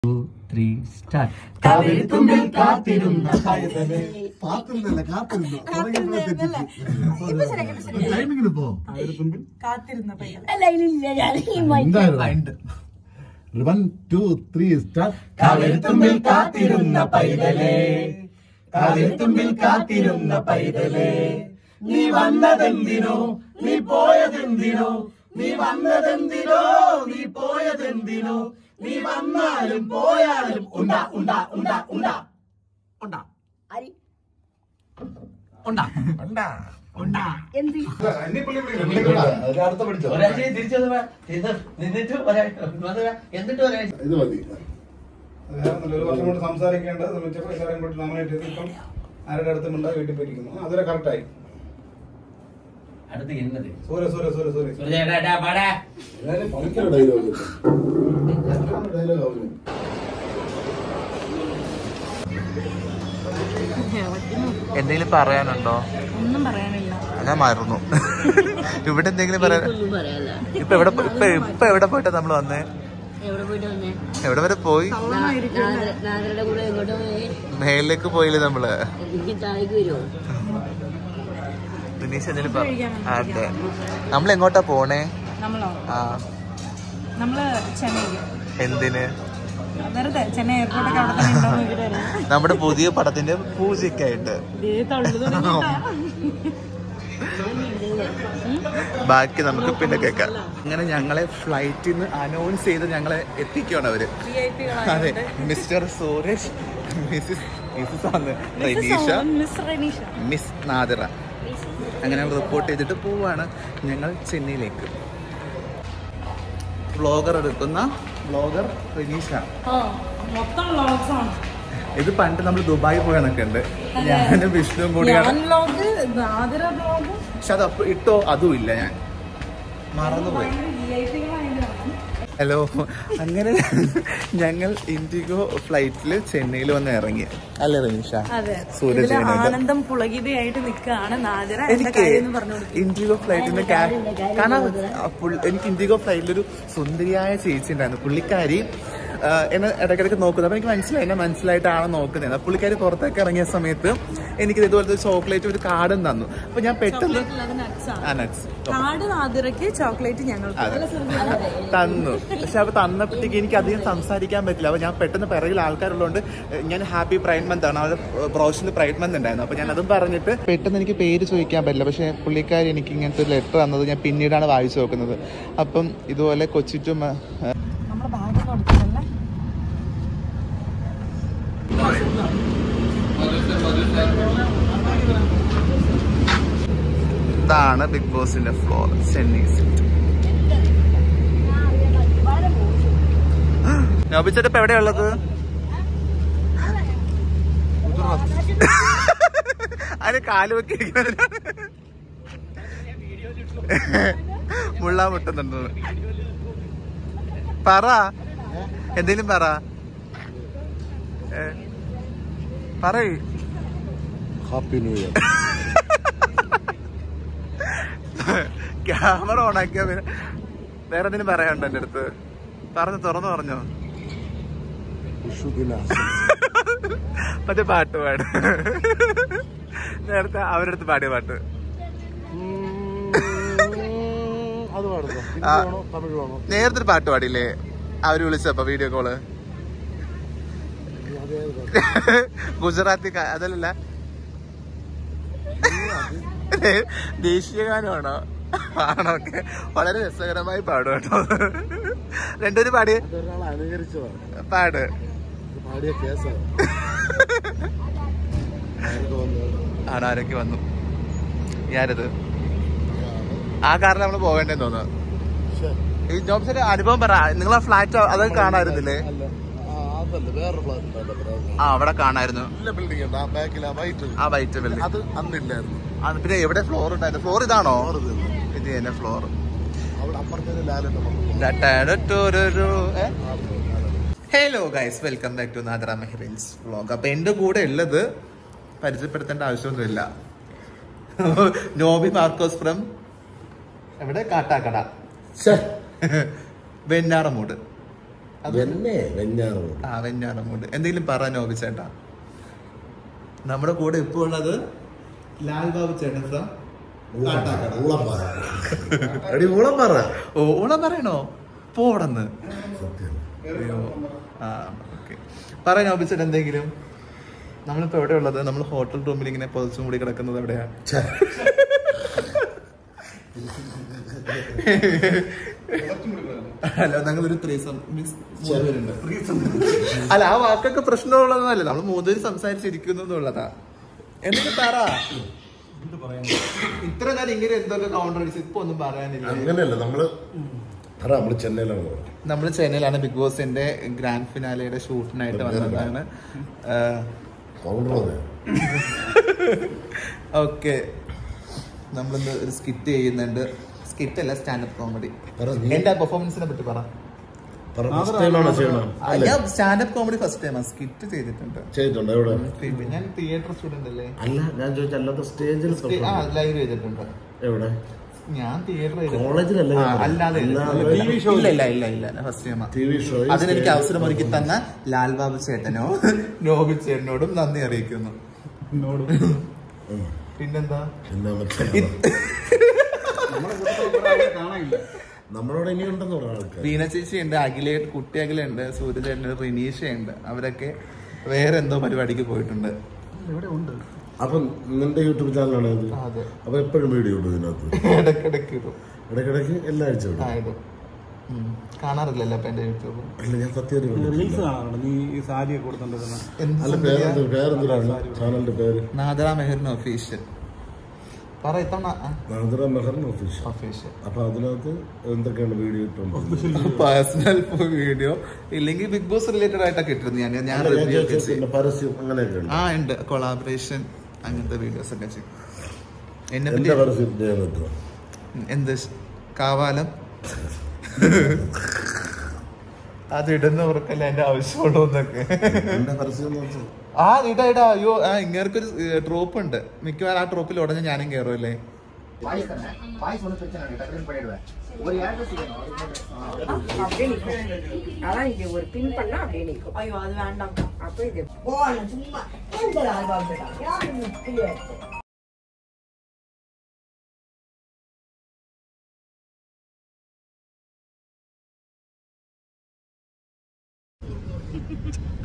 3 start. കാത്തിരുന്ന പൈതലേ നീ വന്നതെന്തിനോ നീ പോയതെന്തിനോ നീ വന്നതെന്തിനോ നീ പോയതെന്തിനോ നീ വന്നാലും പോയാലും ഉണ്ടാ ഉണ്ടാ ഉണ്ടാ ഉണ്ടാ ഉണ്ടാ ഉണ്ടാ ഉണ്ടാ ഉണ്ടാ ഇത് മതി. ഒരു വർഷം കൊണ്ട് സംസാരിക്കേണ്ടത് നോമിനേറ്റ് ചെയ്ത് ഇപ്പം ആരുടെ അടുത്തും ഉണ്ടാ വീട്ടിൽ പോയിരിക്കുന്നു. അതൊരു കറക്റ്റായി. അടുത്ത് എന്നത് സൂര്യ സൂര്യ സൂര്യ സൂര്യ എന്തെങ്കിലും പറയാനുണ്ടോ? ഒന്നും പറയാനില്ല. ഞാൻ മറന്നു. ഇവിടെ എന്തെങ്കിലും പറയാൻ? ഇപ്പൊ എവിടെ പോയിട്ടാ നമ്മള് വന്നേ? എവിടെ വരെ പോയി? മേലിലേക്ക് പോയില്ലേ നമ്മള്? ദിനേശ് എന്തെങ്കിലും അതെ. നമ്മളെങ്ങോട്ടാ പോണേ? എന്തിന്? നമ്മുടെ പുതിയ പടത്തിന്റെ പൂജയ്ക്കായിട്ട്. ബാക്കി നമുക്ക് പിന്നെ കേൾക്കാം. അങ്ങനെ ഞങ്ങളെ ഫ്ലൈറ്റിൽ നിന്ന് അനൗൺസ് ചെയ്ത് ഞങ്ങളെ എത്തിക്കുകയാണ് അവര്. അതെ, mister Suresh, missus Renisha, miss Nadira. അങ്ങനെ റിപ്പോർട്ട് ചെയ്തിട്ട് പോവാണ് ഞങ്ങൾ ചെന്നൈയിലേക്ക്. വ്ളോഗർ എടുക്കുന്ന വ്ളോഗർ റെനീഷ. ഇത് പണ്ട് നമ്മൾ ദുബായി പോയെന്നൊക്കെ ഉണ്ട്. ഞാനും വിഷ്ണുവും കൂടിയാണ്. പക്ഷെ അത് അപ്പൊ ഇട്ടോ അതും ഇല്ല, ഞാൻ മറന്നുപോയി. ഹലോ. അങ്ങനെ ഞങ്ങൾ ഇൻഡിഗോ ഫ്ലൈറ്റില് ചെന്നൈയിൽ വന്ന് ഇറങ്ങി അല്ലേ റനീഷ? സൂരജ് ആനന്ദം പുളകിതയായിട്ട് നിൽക്കുകയാണ് നാദിറ. എനിക്ക് ഇൻഡിഗോ ഫ്ലൈറ്റിന്റെ കാരണം എനിക്ക് ഇൻഡിഗോ ഫ്ലൈറ്റിലൊരു സുന്ദരിയായ ചേച്ചി ഉണ്ടായിരുന്നു. പുള്ളിക്കാരി എന്നെ ഇടയ്ക്കിടയ്ക്ക് നോക്കുന്നത്. അപ്പൊ എനിക്ക് മനസ്സിലായി, എന്നെ മനസ്സിലായിട്ടാണ് നോക്കുന്നത്. പുള്ളിക്കാരി പുറത്തേക്ക് ഇറങ്ങിയ സമയത്ത് എനിക്ക് ഇതുപോലത്തെ ചോക്ലേറ്റ് ഒരു കാർഡും തന്നു. അപ്പൊ ഞാൻ പെട്ടെന്ന് ചോക്ലേറ്റ് ഞങ്ങൾ തന്നു. പക്ഷെ അപ്പൊ തന്നപ്പോഴത്തേക്ക് എനിക്ക് അധികം സംസാരിക്കാൻ പറ്റില്ല. അപ്പൊ ഞാൻ പെട്ടെന്ന് പിറകിൽ ആൾക്കാരുള്ളതുകൊണ്ട് ഞാൻ ഹാപ്പി പ്രൈഡ് മന്ത് ആണ്, അവരുടെ ബ്രോഷറിൽ പ്രൈഡ് മന്ത് ഉണ്ടായിരുന്നു. അപ്പൊ ഞാൻ അതും പറഞ്ഞിട്ട് പെട്ടെന്ന് എനിക്ക് പേര് ചോദിക്കാൻ പറ്റില്ല. പക്ഷെ പുള്ളിക്കാരി എനിക്ക് ഇങ്ങനത്തെ ഒരു ലെറ്റർ തന്നത് ഞാൻ പിന്നീടാണ് വായിച്ചു നോക്കുന്നത്. അപ്പം ഇതുപോലെ കൊച്ചിറ്റും ഇതാണ് ബിഗ് ബോസിന്റെ ഫ്ലോർ, ചെന്നൈ സിറ്റി. നോബിച്ചേട്ട ഇപ്പൊ എവിടെയുള്ളത്? അതിന് കാല് വെക്കി മുള്ളാൻ മുട്ടുന്നുണ്ട്. പറ, എന്തെങ്കിലും പറ. പറയ്. Happy new year. ക്യാമറ ഓണാക്കിയ പിന്നെ വേറെ എന്തെങ്കിലും പറയാനുണ്ടോ എന്റെ അടുത്ത്? തുറന്നു പറഞ്ഞോ. മറ്റേ പാട്ട് പാട്, നേരത്തെ അവരുടെ അടുത്ത് പാടിയ പാട്ട്. നേരത്തെ ഒരു പാട്ട് പാടില്ലേ അവര് വിളിച്ചപ്പോ വീഡിയോ കോള്? ഗുജറാത്തി അതല്ല, ദേശീയ ഗാനമാണോ? ആണോ? ഓക്കെ, വളരെ രസകരമായി പാടും കേട്ടോ. രണ്ടുപേരും പാടിയ പാട്. ആണോ? ആരൊക്കെ വന്നു? ഞാനത് ആ കാറിൽ നമ്മള് പോകേണ്ടെന്ന് തോന്നുന്നു. ഈ ജോബ്സിന്റെ അനുഭവം പറ. നിങ്ങളെ ഫ്ലാറ്റ് അതൊക്കെ കാണാറുന്നില്ലേ? ആ, അവിടെ കാണായിരുന്നു. ആ വൈറ്റ് ബിൽഡിംഗ് അത് അന്നില്ലായിരുന്നു. പിന്നെ എവിടെ ഫ്ലോർ ഉണ്ടായിരുന്നു? ഫ്ലോർ ഇതാണോ? ഇത് തന്നെ floor. Hello guys, welcome back to Nadira Mehrin's vlog. അപ്പൊ എന്റെ കൂടെ ഉള്ളത് പരിചയപ്പെടുത്തേണ്ട ആവശ്യമൊന്നുമില്ല. നോബി മാർക്കോസ് ഫ്രം എവിടെ? കാട്ടാക്കട, വെഞ്ഞാറമൂട്. വെഞ്ഞാറമൂട്. എന്തെങ്കിലും പറ നോബി ചേട്ടാ. നമ്മുടെ കൂടെ ഇപ്പൊ ഉള്ളത് ലാൽ ബാബു ചേട്ടൻ ഫ്രം ഊളം പറയണോ? പോടന്ന് പറ നോബി ചേട്ടൻ എന്തെങ്കിലും. നമ്മളിപ്പോ എവിടെ ഉള്ളത്? നമ്മൾ ഹോട്ടൽ റൂമിൽ ഇങ്ങനെ പൊതിച്ചും കൂടി കിടക്കുന്നത് എവിടെയാ? അല്ല, ഞങ്ങളൊരു ത്രീസം മീൻസ് മൂന്നുപേരുണ്ട്. അല്ല, ആ വാക്കൊക്കെ പ്രശ്നമുള്ളതല്ല, നമ്മൾ മൂന്നുപേര് സംസാരിച്ചിരിക്കുന്നു എന്നുള്ളതാ. എന്തൊക്കെ പറ. ഇത്ര നേരം ഇങ്ങനെ എന്തൊക്കെ കൗണ്ടർ അടിച്ച് ഇപ്പൊ ഒന്നും പറയാനില്ല. അങ്ങനെയല്ല, നമ്മള് ചെന്നൈയിലാണ് ബിഗ് ബോസിന്റെ ഗ്രാൻഡ് ഫിനാലയുടെ ഷൂട്ടിനായിട്ട് വന്നതാണ്. ഓക്കെ, നമ്മളിന്ന് ഒരു സ്കിറ്റ് ചെയ്യുന്നുണ്ട്. സ്കിറ്റ് അല്ല, സ്റ്റാൻഡപ്പ് കോമഡി. എന്റെ പെർഫോമൻസിനെ പറ്റി പറ. ഞാൻ സ്റ്റാൻഡപ്പ് കോമഡി ഫസ്റ്റ് ടൈമാണ്. സ്കിറ്റ് ചെയ്തിട്ടുണ്ട്. ഞാൻ തിയേറ്റർ സ്റ്റുഡന്റ് അല്ലേ? അല്ല, ഞാൻ ചോദിച്ച അല്ലാത്ത സ്റ്റേജിൽ ലൈവ് ചെയ്തിട്ടുണ്ട്. എവിടെ? ഞാൻ തിയേറ്റർ അല്ലാതെ ഫസ്റ്റ് ടൈമാ. അതിനെനിക്ക് അവസരം ഒരുക്കി തന്ന ലാൽ ബാബു ചേട്ടനോ നോബി ചേട്ടനോടും നന്ദി അറിയിക്കുന്നു. പിന്നെന്താ, നമ്മളോട് ഇനിയുണ്ടെന്ന് പറഞ്ഞ വീണ ചേച്ചി ഉണ്ട്, അഖിലയുണ്ട്, കുട്ടി അഖിലുണ്ട്, സൂര്യചേട്ടനുണ്ട്, റിനീഷയുണ്ട്. അവരൊക്കെ വേറെ എന്തോ പരിപാടിക്ക് പോയിട്ടുണ്ട്. അപ്പൊ നിന്റെ യൂട്യൂബ് ചാനലാണ് ഇത്? അപ്പൊ എപ്പോഴും വീഡിയോ ഇടും ഇതിനകത്ത്? ഇടയ്ക്കിടയ്ക്ക് എല്ലാ ആഴ്ച കാണാറില്ലല്ലോ അപ്പൊ എന്റെ യൂട്യൂബ്? അല്ല, ഞാൻ സത്യം ചാനലിന്റെ പേര് നാദറ മെഹറിൻ ഒഫീഷ്യൽ. അപ്പൊ അതിനകത്ത് എന്തൊക്കെയാണ് വീഡിയോ ഇട്ടുണ്ട്? പേഴ്സണൽ വീഡിയോ ഇല്ലെങ്കിൽ ബിഗ് ബോസ് റിലേറ്റഡ് ആയിട്ടൊക്കെ ഇട്ടിരുന്നു. ഞാൻ പരസ്യം അങ്ങനെയൊക്കെ ഉണ്ട്, കൊളാബറേഷൻ അങ്ങനത്തെ വീഡിയോസ് ഒക്കെ ചെയ്യും. എന്ത് കാവാലം അതിടുന്നവർക്കല്ല എന്റെ ആവശ്യമുള്ളൂ എന്നൊക്കെ. ഇടാ അയ്യോ, ഇങ്ങനൊരു ട്രോപ്പ് ഉണ്ട്. മിക്കവാറും ആ ട്രോപ്പിൽ ഉടനെ ഞാനും കയറുമല്ലേ. ஒரு பின் பண்ணா அப்படியே நிக்கும். ஐயோ அது வேண்டாம். அப்ப இது சும்மா இந்த ஆல்பம் யாரு முக்கிய